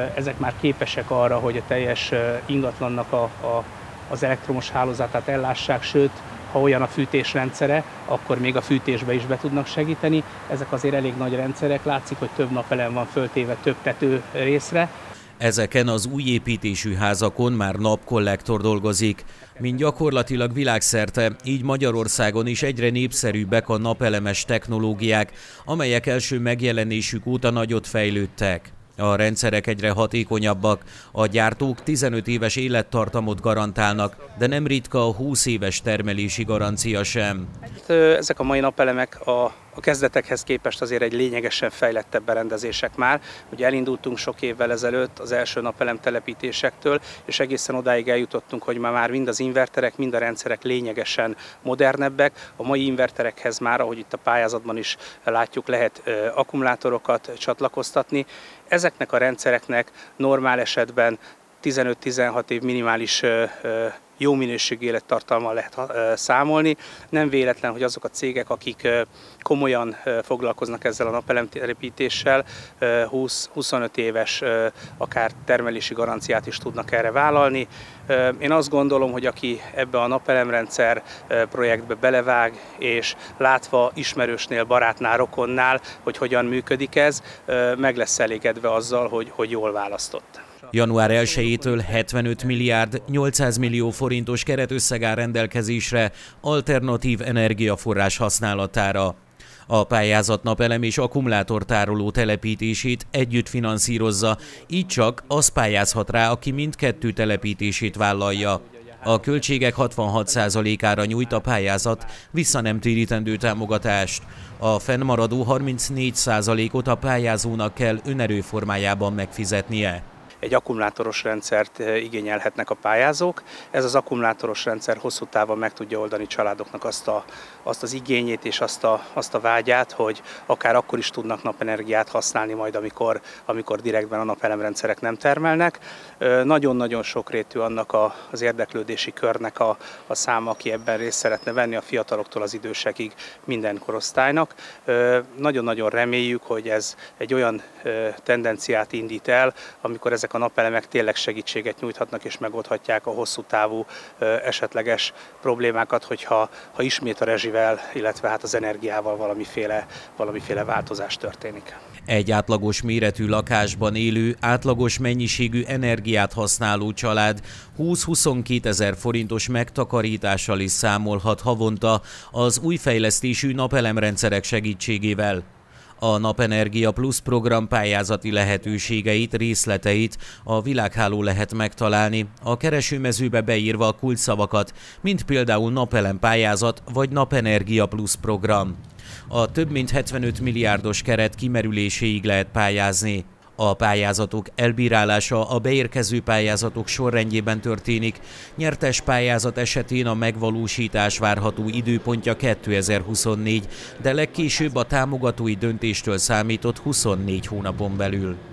Ezek már képesek arra, hogy a teljes ingatlannak az elektromos hálózatát ellássák, sőt, ha olyan a fűtésrendszere, akkor még a fűtésbe is be tudnak segíteni. Ezek azért elég nagy rendszerek, látszik, hogy több napelem van föltéve több tető részre. Ezeken az új építésű házakon már napkollektor dolgozik. Mint gyakorlatilag világszerte, így Magyarországon is egyre népszerűbbek a napelemes technológiák, amelyek első megjelenésük óta nagyot fejlődtek. A rendszerek egyre hatékonyabbak, a gyártók 15 éves élettartamot garantálnak, de nem ritka a 20 éves termelési garancia sem. Ezek a mai napelemek a kezdetekhez képest azért egy lényegesen fejlettebb berendezések már. Ugye elindultunk sok évvel ezelőtt az első napelem telepítésektől, és egészen odáig eljutottunk, hogy már mind az inverterek, mind a rendszerek lényegesen modernebbek. A mai inverterekhez már, ahogy itt a pályázatban is látjuk, lehet akkumulátorokat csatlakoztatni. Ezeknek a rendszereknek normál esetben 15-16 év minimális jó minőségű élettartalmal lehet számolni. Nem véletlen, hogy azok a cégek, akik komolyan foglalkoznak ezzel a napelemtelepítéssel, 20-25 éves akár termelési garanciát is tudnak erre vállalni. Én azt gondolom, hogy aki ebbe a napelemrendszer projektbe belevág, és látva ismerősnél, barátnál, rokonnál, hogy hogyan működik ez, meg lesz elégedve azzal, hogy jól választott. Január 1-től 75 milliárd 800 millió forintos keretösszeg áll rendelkezésre alternatív energiaforrás használatára. A pályázat napelem és akkumulátortároló telepítését együtt finanszírozza, így csak az pályázhat rá, aki mindkettő telepítését vállalja. A költségek 66%-ára nyújt a pályázat visszanemtérítendő támogatást. A fennmaradó 34%-ot a pályázónak kell önerőformájában megfizetnie. Egy akkumulátoros rendszert igényelhetnek a pályázók. Ez az akkumulátoros rendszer hosszú távon meg tudja oldani családoknak azt az igényét és azt a vágyát, hogy akár akkor is tudnak napenergiát használni majd, amikor direktben a napelemrendszerek nem termelnek. Nagyon-nagyon sokrétű annak az érdeklődési körnek a száma, aki ebben részt szeretne venni, a fiataloktól az idősekig minden korosztálynak. Nagyon-nagyon reméljük, hogy ez egy olyan tendenciát indít el, amikor ezek a napelemek tényleg segítséget nyújthatnak és megoldhatják a hosszú távú esetleges problémákat, hogyha ismét a rezsivel, illetve hát az energiával valamiféle változás történik. Egy átlagos méretű lakásban élő, átlagos mennyiségű energiát használó család 20-22 ezer forintos megtakarítással is számolhat havonta az új fejlesztésű napelemrendszerek segítségével. A Napenergia Plus program pályázati lehetőségeit, részleteit a világhálón lehet megtalálni, a keresőmezőbe beírva a kulcsszavakat, mint például napelem pályázat vagy Napenergia Plus program. A több mint 75 milliárdos keret kimerüléséig lehet pályázni. A pályázatok elbírálása a beérkező pályázatok sorrendjében történik. Nyertes pályázat esetén a megvalósítás várható időpontja 2024, de legkésőbb a támogatói döntéstől számított 24 hónapon belül.